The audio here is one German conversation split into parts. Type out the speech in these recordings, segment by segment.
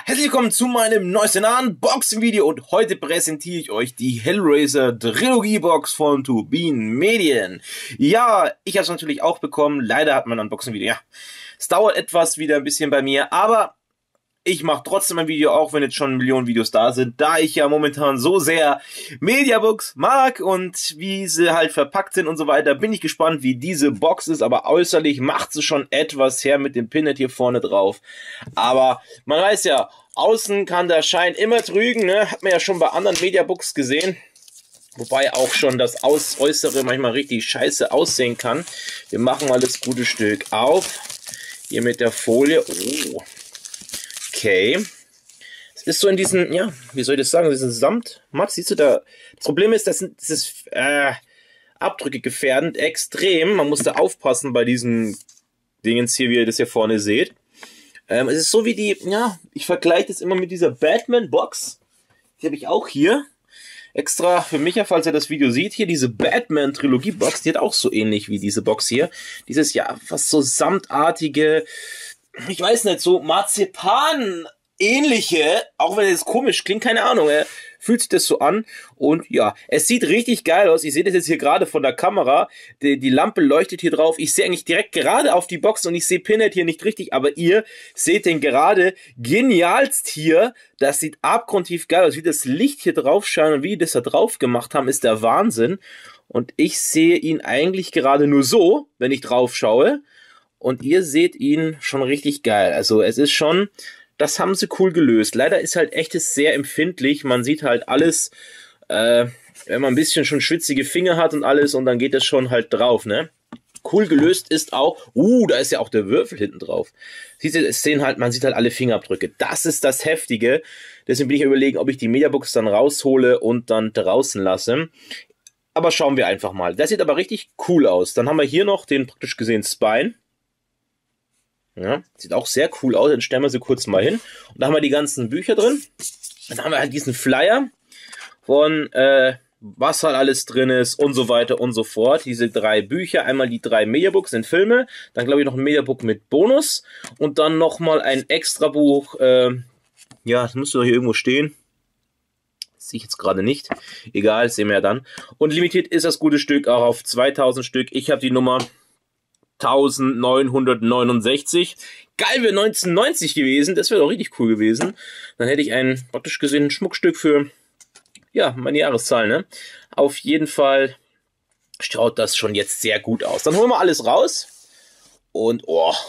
Herzlich willkommen zu meinem neuesten Unboxing-Video und heute präsentiere ich euch die Hellraiser Trilogie-Box von Turbine Medien. Ja, ich habe es natürlich auch bekommen, leider hat mein Unboxing-Video, es dauert etwas wieder ein bisschen bei mir, aber ich mache trotzdem ein Video, auch wenn jetzt schon Millionen Videos da sind, da ich ja momentan so sehr Mediabooks mag und wie sie halt verpackt sind und so weiter, bin ich gespannt, wie diese Box ist, aber äußerlich macht sie schon etwas her mit dem Pinhead hier vorne drauf. Aber man weiß ja, außen kann der Schein immer trügen, ne? Hat man ja schon bei anderen Mediabooks gesehen. Wobei auch schon das Äußere manchmal richtig scheiße aussehen kann. Wir machen mal das gute Stück auf. Hier mit der Folie. Oh. Okay. Es ist so in diesen, ja, wie soll ich das sagen, diesen Samtmatt, siehst du da? Das Problem ist, das ist Abdrücke gefährdend, extrem. Man muss da aufpassen bei diesen Dingens hier, wie ihr das hier vorne seht. Es ist so wie die, ja, ich vergleiche das immer mit dieser Batman-Box. Die habe ich auch hier. Extra für Micha, falls er das Video sieht, hier diese Batman-Trilogie-Box, die hat auch so ähnlich wie diese Box hier. Dieses, ja, fast so samtartige, ich weiß nicht, so Marzipan-ähnliche, auch wenn es komisch klingt, keine Ahnung, fühlt sich das so an. Und ja, es sieht richtig geil aus. Ich sehe das jetzt hier gerade von der Kamera. Die Lampe leuchtet hier drauf. Ich sehe eigentlich direkt gerade auf die Box und ich sehe Pinhead hier nicht richtig, aber ihr seht den gerade genialst hier. Das sieht abgrundtief geil aus. Wie das Licht hier drauf scheint und wie die das da drauf gemacht haben, ist der Wahnsinn. Und ich sehe ihn eigentlich gerade nur so, wenn ich drauf schaue. Und ihr seht ihn schon richtig geil. Also es ist schon, das haben sie cool gelöst. Leider ist halt echtes sehr empfindlich. Man sieht halt alles, wenn man ein bisschen schon schwitzige Finger hat und alles und dann geht das schon halt drauf, ne? Cool gelöst ist auch, da ist ja auch der Würfel hinten drauf. Siehst du, es sehen halt, man sieht halt alle Fingerabdrücke. Das ist das Heftige. Deswegen bin ich überlegen, ob ich die Mediabooks dann raushole und dann draußen lasse. Aber schauen wir einfach mal. Das sieht aber richtig cool aus. Dann haben wir hier noch den praktisch gesehen Spine. Ja, sieht auch sehr cool aus, dann stellen wir sie kurz mal hin. Und da haben wir die ganzen Bücher drin. Dann haben wir halt diesen Flyer von was halt alles drin ist und so weiter und so fort. Diese 3 Bücher, einmal die 3 Mediabooks sind Filme, dann glaube ich noch ein Mediabook mit Bonus und dann nochmal ein Extrabuch, ja, das müsste doch hier irgendwo stehen. Das sehe ich jetzt gerade nicht. Egal, sehen wir ja dann. Und limitiert ist das gute Stück auch auf 2000 Stück. Ich habe die Nummer 1969. Geil, wäre 1990 gewesen. Das wäre doch richtig cool gewesen. Dann hätte ich ein praktisch gesehen Schmuckstück für, ja, meine Jahreszahl, ne? Auf jeden Fall schaut das schon jetzt sehr gut aus. Dann holen wir alles raus. Und,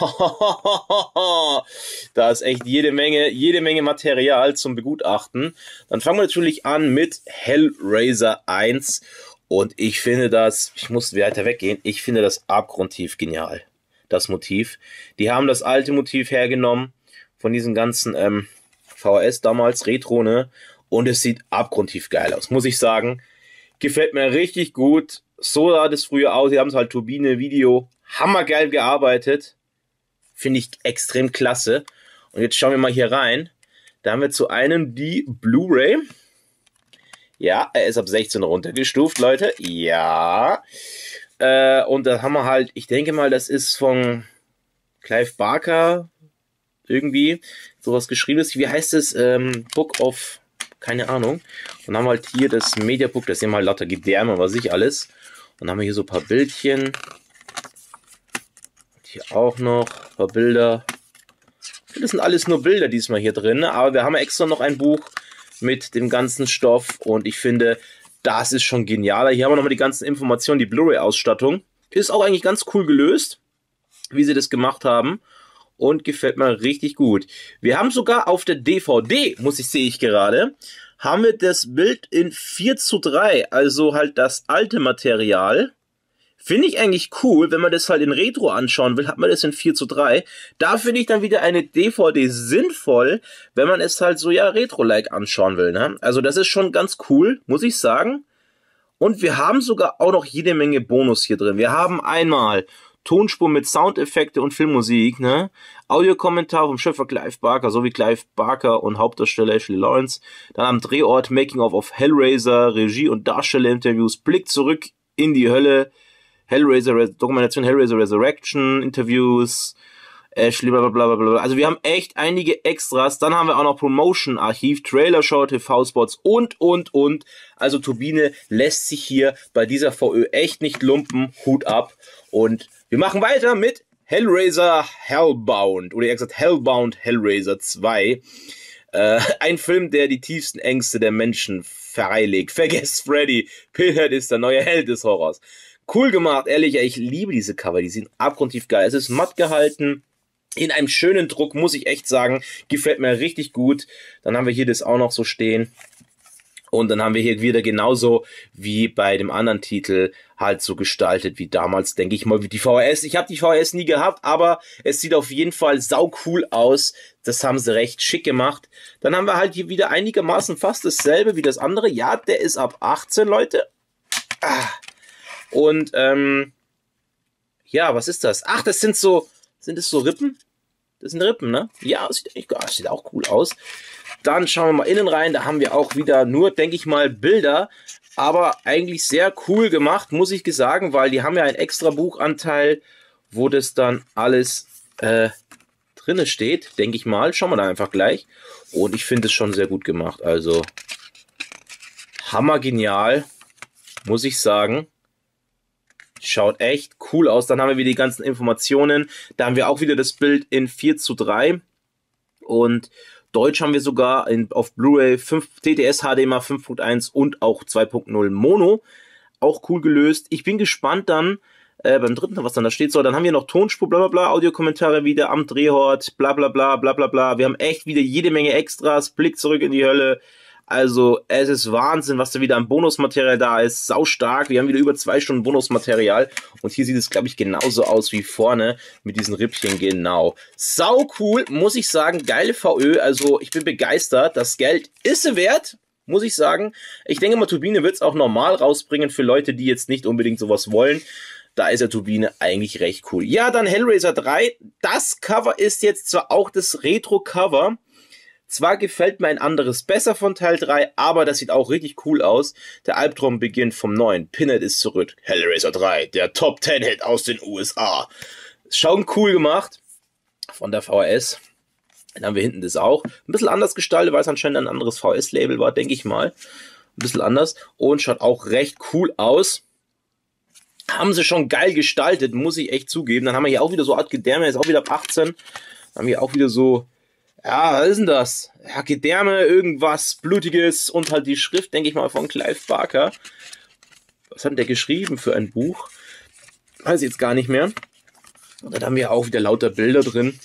da ist echt jede Menge Material zum Begutachten. Dann fangen wir natürlich an mit Hellraiser 1. Und ich finde das, ich muss weiter weggehen, ich finde das abgrundtief genial, das Motiv. Die haben das alte Motiv hergenommen, von diesen ganzen VHS damals, Retro, ne? Und es sieht abgrundtief geil aus, muss ich sagen. Gefällt mir richtig gut. So sah das früher aus, die haben es halt Turbine Video, hammergeil gearbeitet. Finde ich extrem klasse. Und jetzt schauen wir mal hier rein. Da haben wir zu einem die Blu-ray. Ja, er ist ab 16 runtergestuft, Leute. Ja. Und da haben wir halt, ich denke mal, das ist von Clive Barker irgendwie sowas geschrieben ist. Wie heißt es? Book of, keine Ahnung. Und dann haben wir halt hier das Mediabook, das sehen wir halt lauter Gedärme, was ich alles. Und dann haben wir hier so ein paar Bildchen. Und hier auch noch ein paar Bilder. Das sind alles nur Bilder diesmal hier drin, aber wir haben extra noch ein Buch mit dem ganzen Stoff und ich finde, das ist schon genialer. Hier haben wir nochmal die ganzen Informationen, die Blu-ray-Ausstattung. Ist auch eigentlich ganz cool gelöst, wie sie das gemacht haben und gefällt mir richtig gut. Wir haben sogar auf der DVD, sehe ich gerade, haben wir das Bild in 4:3, also halt das alte Material. Finde ich eigentlich cool, wenn man das halt in Retro anschauen will, hat man das in 4:3. Da finde ich dann wieder eine DVD sinnvoll, wenn man es halt so, ja, Retro-like anschauen will, ne? Also das ist schon ganz cool, muss ich sagen. Und wir haben sogar auch noch jede Menge Bonus hier drin. Wir haben einmal Tonspur mit Soundeffekte und Filmmusik, ne? Audiokommentar vom Schöpfer Clive Barker, sowie Clive Barker und Hauptdarsteller Ashley Lawrence. Dann am Drehort Making-of of Hellraiser, Regie- und Darstellerinterviews, Blick zurück in die Hölle, Dokumentation Hellraiser Resurrection, Interviews, Ashley, blablabla. Also wir haben echt einige Extras. Dann haben wir auch noch Promotion, Archiv, Trailer-Show, TV-Spots und. Also Turbine lässt sich hier bei dieser VÖ echt nicht lumpen. Hut ab. Und wir machen weiter mit Hellraiser Hellbound. Oder eher gesagt Hellbound Hellraiser 2. Ein Film, der die tiefsten Ängste der Menschen freilegt. Vergesst Freddy. Pinhead ist der neue Held des Horrors. Cool gemacht, ehrlich. Ich liebe diese Cover. Die sind abgrundtief geil. Es ist matt gehalten. In einem schönen Druck, muss ich echt sagen. Gefällt mir richtig gut. Dann haben wir hier das auch noch so stehen. Und dann haben wir hier wieder genauso wie bei dem anderen Titel halt so gestaltet wie damals, denke ich mal, wie die VHS. Ich habe die VHS nie gehabt, aber es sieht auf jeden Fall sau cool aus. Das haben sie recht schick gemacht. Dann haben wir halt hier wieder einigermaßen fast dasselbe wie das andere. Ja, der ist ab 18, Leute. Und, ja, was ist das? Ach, das sind so Rippen? Das sind Rippen, ne? Ja, sieht auch cool aus. Dann schauen wir mal innen rein. Da haben wir auch wieder nur, denke ich mal, Bilder. Aber eigentlich sehr cool gemacht, muss ich sagen, weil die haben ja einen extra Buchanteil, wo das dann alles drinne steht, denke ich mal. Schauen wir da einfach gleich. Und ich finde es schon sehr gut gemacht. Also, hammergenial, muss ich sagen. Schaut echt cool aus. Dann haben wir wieder die ganzen Informationen. Da haben wir auch wieder das Bild in 4:3. Und Deutsch haben wir sogar auf Blu-ray TTS HDMI 5.1 und auch 2.0 Mono. Auch cool gelöst. Ich bin gespannt dann beim dritten, was dann da steht. So, dann haben wir noch Tonspur, bla bla bla, Audiokommentare wieder am Drehort, bla bla bla, bla bla bla. Wir haben echt wieder jede Menge Extras. Blick zurück in die Hölle. Also, es ist Wahnsinn, was da wieder an Bonusmaterial da ist. Sau stark. Wir haben wieder über 2 Stunden Bonusmaterial. Und hier sieht es, glaube ich, genauso aus wie vorne mit diesen Rippchen. Genau. Sau cool, muss ich sagen. Geile VÖ. Also, ich bin begeistert. Das Geld ist sie wert, muss ich sagen. Ich denke mal, Turbine wird es auch normal rausbringen für Leute, die jetzt nicht unbedingt sowas wollen. Da ist ja Turbine eigentlich recht cool. Ja, dann Hellraiser 3. Das Cover ist jetzt zwar auch das Retro-Cover. Zwar gefällt mir ein anderes besser von Teil 3, aber das sieht auch richtig cool aus. Der Albtraum beginnt vom Neuen. Pinhead ist zurück. Hellraiser 3, der Top-10-Hit aus den USA. Schauen cool gemacht von der VHS. Dann haben wir hinten das auch. Ein bisschen anders gestaltet, weil es anscheinend ein anderes VHS-Label war, denke ich mal. Ein bisschen anders. Und schaut auch recht cool aus. Haben sie schon geil gestaltet, muss ich echt zugeben. Dann haben wir hier auch wieder so Art Gedärme, ist auch wieder ab 18. Dann haben wir auch wieder so... Ja, was ist denn das? Ja, Gedärme, irgendwas Blutiges und halt die Schrift, denke ich mal, von Clive Barker. Was hat der geschrieben für ein Buch? Weiß ich jetzt gar nicht mehr. Und dann haben wir auch wieder lauter Bilder drin.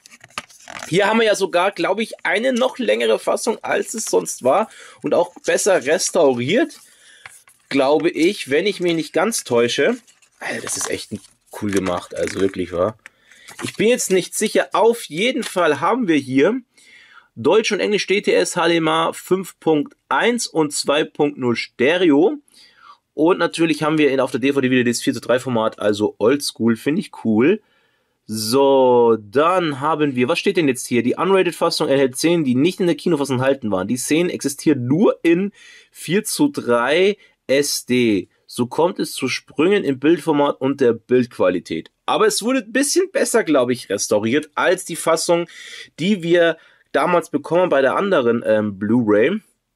Hier haben wir ja sogar, glaube ich, eine noch längere Fassung, als es sonst war. Und auch besser restauriert, glaube ich, wenn ich mich nicht ganz täusche. Alter, das ist echt cool gemacht, also wirklich, wahr? Ich bin jetzt nicht sicher, auf jeden Fall haben wir hier Deutsch und Englisch DTS HDMI 5.1 und 2.0 Stereo. Und natürlich haben wir auf der DVD wieder das 4:3 Format, also Oldschool, finde ich cool. So, dann haben wir, was steht denn jetzt hier? Die Unrated-Fassung enthält Szenen, die nicht in der Kinofassung enthalten waren. Die Szenen existieren nur in 4:3 SD. So kommt es zu Sprüngen im Bildformat und der Bildqualität. Aber es wurde ein bisschen besser, glaube ich, restauriert als die Fassung, die wir damals bekommen bei der anderen Blu-ray.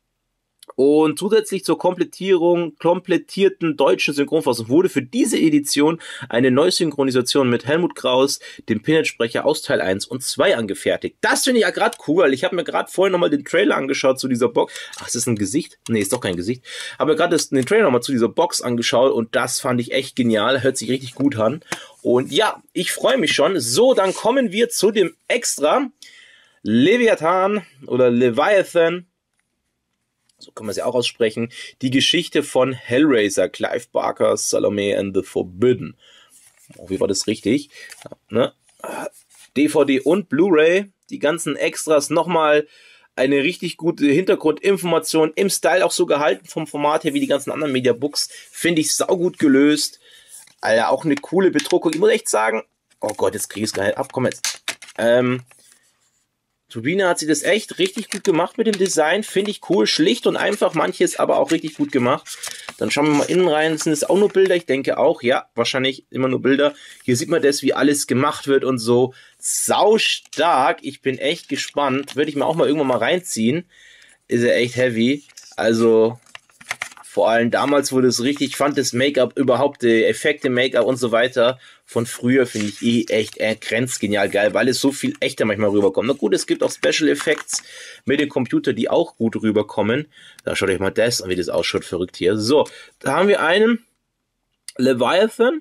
Und zusätzlich zur komplettierten deutschen Synchronfassung wurde für diese Edition eine Neusynchronisation mit Helmut Kraus, dem Pinhead-Sprecher aus Teil 1 und 2 angefertigt. Das finde ich ja gerade cool, weil ich habe mir gerade vorhin nochmal den Trailer angeschaut zu dieser Box. Ach, ist das ein Gesicht? Nee, ist doch kein Gesicht. Habe mir gerade den Trailer nochmal zu dieser Box angeschaut und das fand ich echt genial. Hört sich richtig gut an. Und ja, ich freue mich schon. So, dann kommen wir zu dem Extra Leviathan oder Leviathan. So kann man es ja auch aussprechen, die Geschichte von Hellraiser, Clive Barker, Salome and the Forbidden. Oh, wie war das richtig? Ja, ne? DVD und Blu-ray, die ganzen Extras, nochmal eine richtig gute Hintergrundinformation, im Style auch so gehalten, vom Format her wie die ganzen anderen Mediabooks, finde ich saugut gelöst. Alter, auch eine coole Bedruckung. Ich muss echt sagen, oh Gott, jetzt kriege ich es gar nicht ab, komm jetzt. Turbine hat sie das echt richtig gut gemacht mit dem Design. Finde ich cool. Schlicht und einfach. Manches aber auch richtig gut gemacht. Dann schauen wir mal innen rein. Sind es auch nur Bilder? Ich denke auch. Ja, wahrscheinlich immer nur Bilder. Hier sieht man das, wie alles gemacht wird und so. Sau stark. Ich bin echt gespannt. Würde ich mir auch mal irgendwann mal reinziehen. Ist ja echt heavy. Also vor allem damals wurde es richtig, ich fand das Make-up überhaupt, die Effekte, Make-up und so weiter von früher finde ich echt grenzgenial geil, weil es so viel echter manchmal rüberkommt. Na gut, es gibt auch Special Effects mit dem Computer, die auch gut rüberkommen. Da schaut euch mal das an, wie das ausschaut, verrückt hier. So, da haben wir einen Leviathan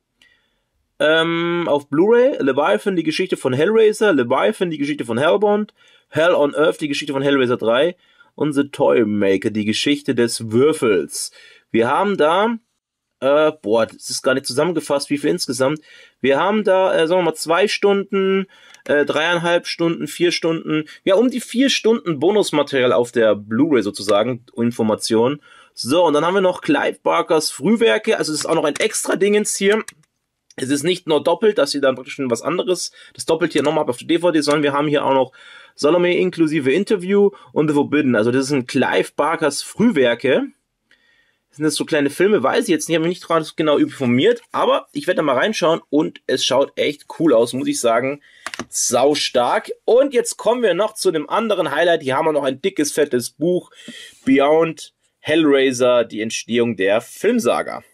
auf Blu-ray. Leviathan, die Geschichte von Hellraiser. Leviathan, die Geschichte von Hellbound. Hell on Earth, die Geschichte von Hellraiser 3. Und The Toymaker, die Geschichte des Würfels. Wir haben da, das ist gar nicht zusammengefasst, wie viel insgesamt. Wir haben da, sagen wir mal, 2 Stunden, 3,5 Stunden, 4 Stunden, ja, um die 4 Stunden Bonusmaterial auf der Blu-ray sozusagen, Information. So, und dann haben wir noch Clive Barkers Frühwerke, also es ist auch noch ein extra Dingens hier. Es ist nicht nur doppelt, dass ihr dann praktisch was anderes, das doppelt hier nochmal auf der DVD, sondern wir haben hier auch noch Salome inklusive Interview und The Forbidden. Also das sind Clive Barkers Frühwerke. Sind das so kleine Filme? Weiß ich jetzt nicht, habe mich nicht genau informiert, aber ich werde da mal reinschauen und es schaut echt cool aus, muss ich sagen. Sau stark. Und jetzt kommen wir noch zu dem anderen Highlight. Hier haben wir noch ein dickes, fettes Buch. Beyond Hellraiser, die Entstehung der Filmsaga.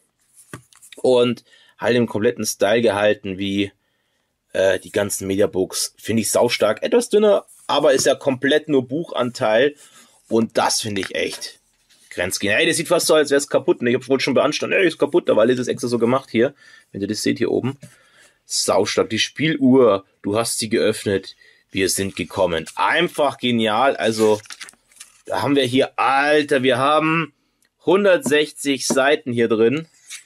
Und halt im kompletten Style gehalten, wie die ganzen Mediabooks. Finde ich saustark. Etwas dünner, aber ist ja komplett nur Buchanteil. Und das finde ich echt grenzgenial. Hey, das sieht fast so, als wäre es kaputt. Ich habe wohl schon beanstanden, ist kaputt, aber alles ist extra so gemacht hier. Wenn ihr das seht hier oben. Saustark. Die Spieluhr, du hast sie geöffnet. Wir sind gekommen. Einfach genial. Also, da haben wir hier, Alter, wir haben 160 Seiten hier drin.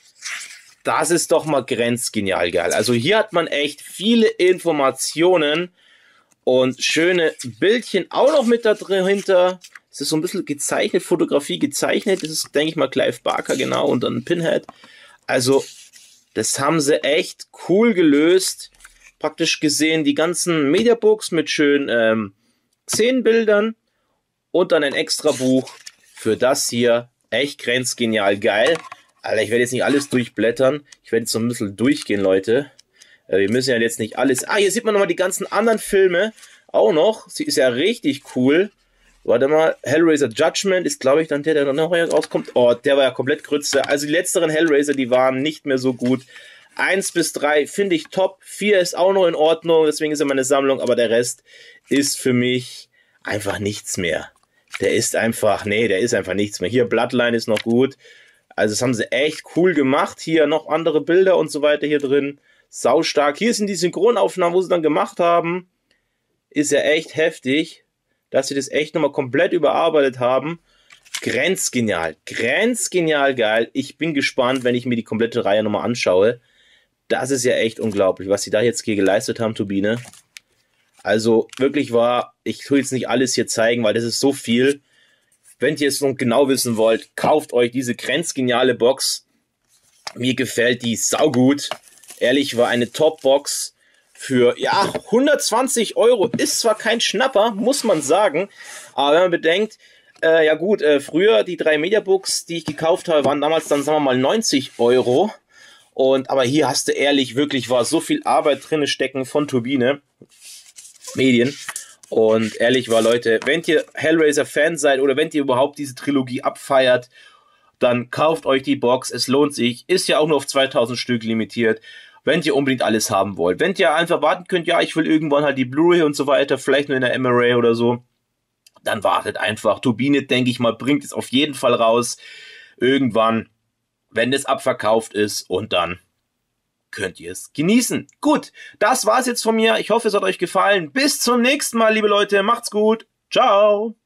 Das ist doch mal grenzgenial geil. Also hier hat man echt viele Informationen und schöne Bildchen auch noch mit da dahinter. Es ist so ein bisschen gezeichnet, Fotografie gezeichnet. Das ist, denke ich mal, Clive Barker, genau, und dann Pinhead. Also, das haben sie echt cool gelöst. Praktisch gesehen die ganzen Mediabooks mit schönen Szenenbildern und dann ein extra Buch für das hier. Echt grenzgenial geil. Alter, ich werde jetzt nicht alles durchblättern. Ich werde jetzt so ein bisschen durchgehen, Leute. Wir müssen ja jetzt nicht alles... Ah, hier sieht man nochmal die ganzen anderen Filme auch noch. Sie ist ja richtig cool. Warte mal, Hellraiser Judgment ist, glaube ich, dann der noch rauskommt. Oh, der war ja komplett Grütze. Also die letzteren Hellraiser, die waren nicht mehr so gut. 1 bis 3 finde ich top. 4 ist auch noch in Ordnung, deswegen ist er meine Sammlung. Aber der Rest ist für mich einfach nichts mehr. Der ist einfach nichts mehr. Hier, Bloodline ist noch gut. Also das haben sie echt cool gemacht. Hier noch andere Bilder und so weiter hier drin. Saustark. Hier sind die Synchronaufnahmen, wo sie dann gemacht haben. Ist ja echt heftig, dass sie das echt nochmal komplett überarbeitet haben. Grenzgenial. Grenzgenial geil. Ich bin gespannt, wenn ich mir die komplette Reihe nochmal anschaue. Das ist ja echt unglaublich, was sie da jetzt hier geleistet haben, Turbine. Also wirklich wahr, ich tue jetzt nicht alles hier zeigen, weil das ist so viel. Wenn ihr es noch genau wissen wollt, kauft euch diese grenzgeniale Box. Mir gefällt die saugut. Ehrlich, war eine Top-Box für, ja, 120 Euro. Ist zwar kein Schnapper, muss man sagen. Aber wenn man bedenkt, ja gut, früher die 3 Mediabooks, die ich gekauft habe, waren damals dann, sagen wir mal, 90 Euro. Aber hier hast du ehrlich, wirklich war so viel Arbeit drin stecken von Turbine Medien. Und ehrlich war, Leute, wenn ihr Hellraiser-Fan seid oder wenn ihr überhaupt diese Trilogie abfeiert, dann kauft euch die Box. Es lohnt sich. Ist ja auch nur auf 2000 Stück limitiert. Wenn ihr unbedingt alles haben wollt. Wenn ihr einfach warten könnt, ja, ich will irgendwann halt die Blu-ray und so weiter, vielleicht nur in der MRA oder so, dann wartet einfach. Turbine, denke ich mal, bringt es auf jeden Fall raus. Irgendwann, wenn das abverkauft ist, und dann könnt ihr es genießen. Gut, das war's jetzt von mir. Ich hoffe, es hat euch gefallen. Bis zum nächsten Mal, liebe Leute. Macht's gut. Ciao.